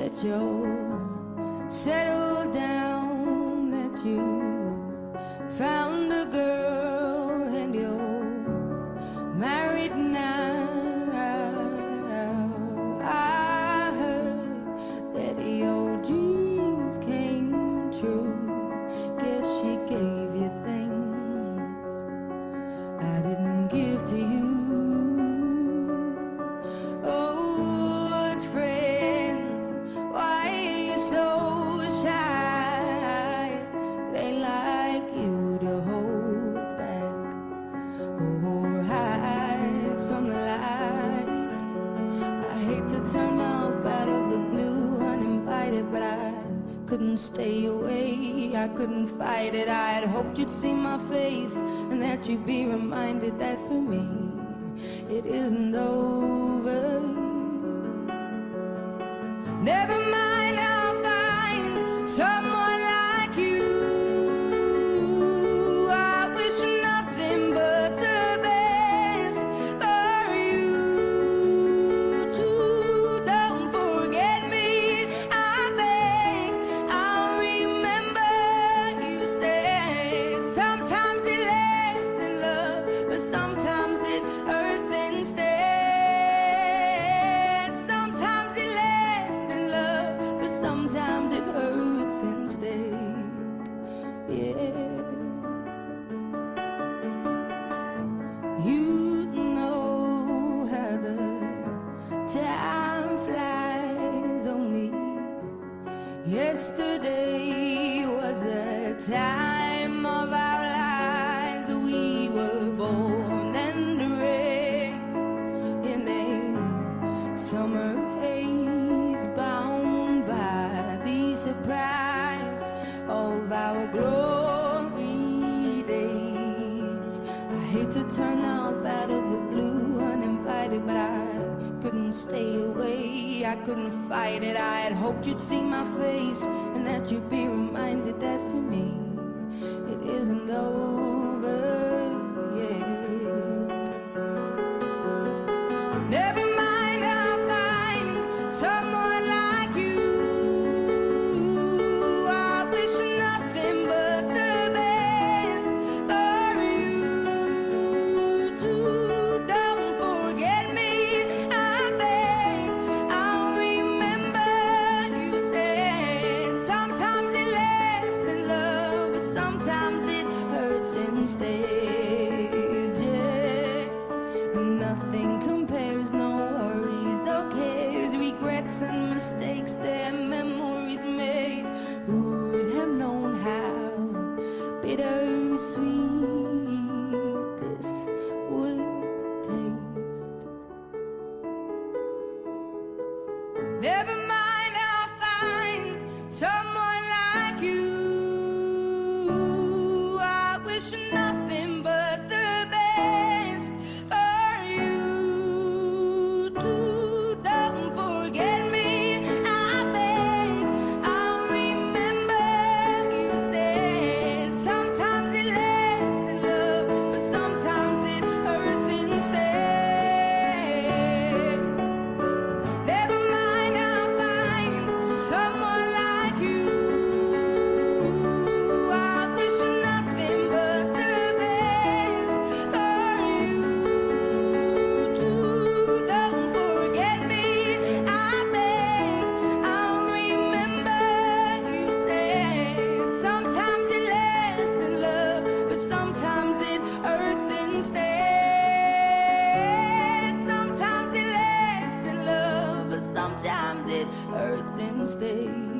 that you're settled down, that you found a girl and you're married now. I heard that your dreams came true. Guess she gave you things I didn't give to you. Old friend, why are you so shy? It ain't like you to hold back or hide from the light. I hate to turn up out of the blue uninvited, but I couldn't stay away, I couldn't fight it. I had hoped you'd see my face and that you'd be reminded that for me it isn't over. Never mind, I'll find someone like you. I wish nothing but the best for you too. Don't forget me, I beg. I'll remember you said sometimes it lasts in love, but sometimes it hurts instead. Sometimes it lasts in love, but sometimes it hurts instead. Yeah. You know how the time flies. Only yesterday was the time of our lives. We were born and raised in a summer haze, bound by the surprise of our glory days. I hate to turn up out of the blue uninvited, but I couldn't stay away, I couldn't fight it. I had hoped you'd see my face and that you'd be reminded that for me it isn't over yet. Never mind, I'll find someone like you. I wish nothing but the best for you too. Don't forget me, I beg. I'll remember you said sometimes it lasts in love, but sometimes it hurts instead. Yeah. Nothing compares, no worries or cares, regrets and mistakes, their memories made. Who would have known how bittersweet this would taste? Never mind, I'll find someone like you. I wish nothing but the best for you too. Don't forget me, I beg. I'll remember you said sometimes it lasts in love, but sometimes it hurts instead. Never mind, I'll find someone like you. I wish nothing but the best for you too. Don't forget me, I beg. I'll remember you said sometimes it lasts in love, but sometimes it hurts instead. Sometimes it lasts in love, but sometimes it hurts instead.